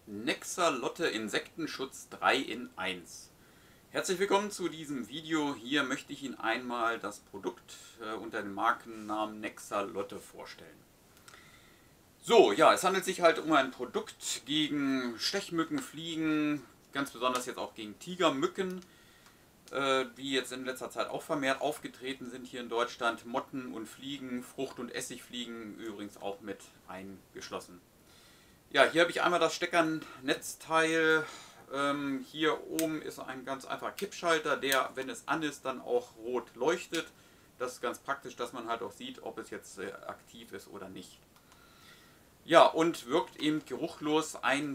Nexalotte Insektenschutz 3 in 1. Herzlich willkommen zu diesem Video. Hier möchte ich Ihnen einmal das Produkt unter dem Markennamen Nexalotte vorstellen. So, ja, es handelt sich halt um ein Produkt gegen Stechmücken, Fliegen, ganz besonders jetzt auch gegen Tigermücken, die jetzt in letzter Zeit auch vermehrt aufgetreten sind hier in Deutschland. Motten und Fliegen, Frucht- und Essigfliegen übrigens auch mit eingeschlossen. Ja, hier habe ich einmal das Steckernetzteil. Hier oben ist ein ganz einfacher Kippschalter, der, wenn es an ist, dann auch rot leuchtet. Das ist ganz praktisch, dass man halt auch sieht, ob es jetzt aktiv ist oder nicht. Ja, und wirkt eben geruchlos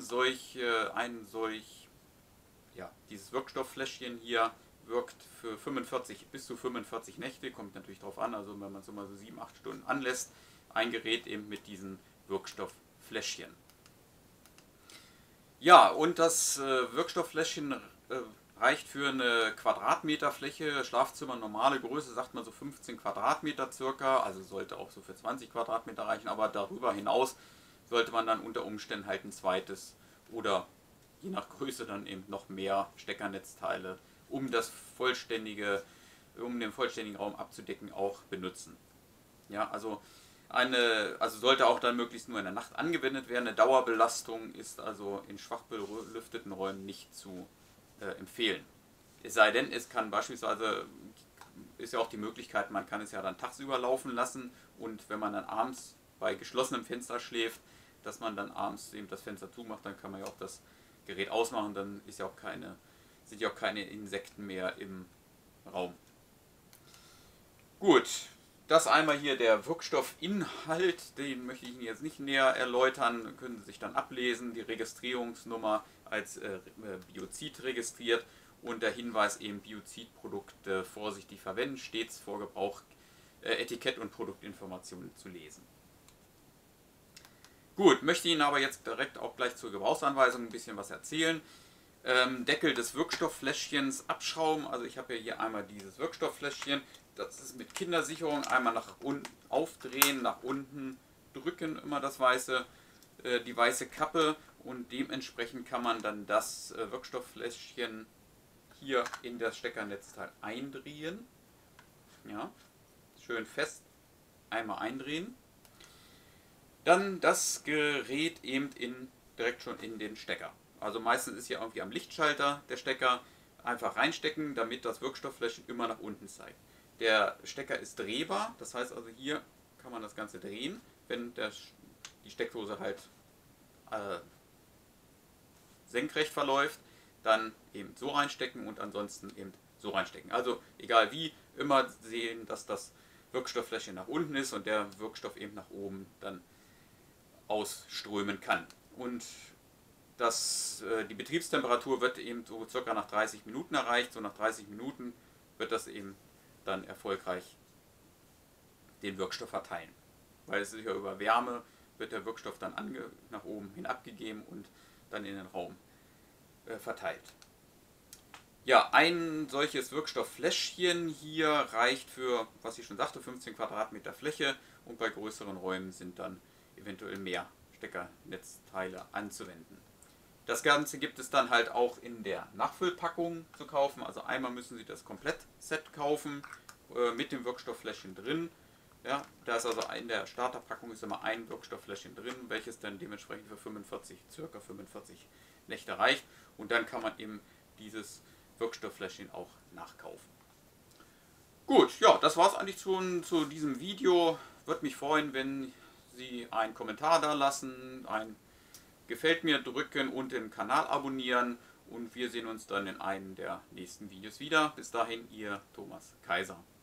dieses Wirkstofffläschchen hier wirkt für 45 bis zu 45 Nächte, kommt natürlich drauf an, also wenn man es immer so 7-8 Stunden anlässt, ein Gerät eben mit diesen Wirkstofffläschchen. Ja, und das Wirkstofffläschchen reicht für eine Quadratmeterfläche, Schlafzimmer normale Größe, sagt man so 15 Quadratmeter circa, also sollte auch so für 20 Quadratmeter reichen, aber darüber hinaus sollte man dann unter Umständen halt ein zweites oder je nach Größe dann eben noch mehr Steckernetzteile, um den vollständigen Raum abzudecken, auch benutzen. Ja, also sollte auch dann möglichst nur in der Nacht angewendet werden. Eine Dauerbelastung ist also in schwach belüfteten Räumen nicht zu empfehlen. Es sei denn, es kann beispielsweise, ist ja auch die Möglichkeit, man kann es ja dann tagsüber laufen lassen und wenn man dann abends bei geschlossenem Fenster schläft, dass man dann abends eben das Fenster zumacht, dann kann man ja auch das Gerät ausmachen, dann ist ja auch sind ja auch keine Insekten mehr im Raum. Gut, das einmal hier der Wirkstoffinhalt, den möchte ich Ihnen jetzt nicht näher erläutern, können Sie sich dann ablesen, die Registrierungsnummer als Biozid registriert und der Hinweis eben Biozidprodukte vorsichtig verwenden, stets vor Gebrauch Etikett und Produktinformationen zu lesen. Gut, möchte Ihnen aber jetzt direkt auch gleich zur Gebrauchsanweisung ein bisschen was erzählen. Deckel des Wirkstofffläschchens abschrauben, also ich habe ja hier einmal dieses Wirkstofffläschchen, das ist mit Kindersicherung, einmal nach unten aufdrehen, nach unten drücken, immer die weiße Kappe und dementsprechend kann man dann das Wirkstofffläschchen hier in das Steckernetzteil eindrehen. Ja, schön fest einmal eindrehen. Dann das Gerät eben direkt schon in den Stecker. Also meistens ist hier irgendwie am Lichtschalter der Stecker, einfach reinstecken, damit das Wirkstofffläschchen immer nach unten zeigt. Der Stecker ist drehbar, das heißt also hier kann man das Ganze drehen, wenn die Steckdose halt senkrecht verläuft, dann eben so reinstecken und ansonsten eben so reinstecken. Also egal wie, immer sehen, dass das Wirkstofffläschchen nach unten ist und der Wirkstoff eben nach oben dann ausströmen kann. Und die Betriebstemperatur wird eben so circa nach 30 Minuten erreicht. So nach 30 Minuten wird das eben dann erfolgreich den Wirkstoff verteilen. Weil es ist ja über Wärme, wird der Wirkstoff dann nach oben hin abgegeben und dann in den Raum verteilt. Ja, ein solches Wirkstofffläschchen hier reicht für, was ich schon sagte, 15 Quadratmeter Fläche und bei größeren Räumen sind dann eventuell mehr Steckernetzteile anzuwenden. Das Ganze gibt es dann halt auch in der Nachfüllpackung zu kaufen. Also einmal müssen Sie das Komplettset kaufen mit dem Wirkstofffläschchen drin. Ja, da ist also in der Starterpackung ist immer ein Wirkstofffläschchen drin, welches dann dementsprechend für ca. 45 Nächte reicht. Und dann kann man eben dieses Wirkstofffläschchen auch nachkaufen. Gut, ja, das war es eigentlich schon zu diesem Video. Würde mich freuen, wenn Sie einen Kommentar da lassen, ein Gefällt mir drücken und den Kanal abonnieren und wir sehen uns dann in einem der nächsten Videos wieder. Bis dahin, Ihr Thomas Kaiser.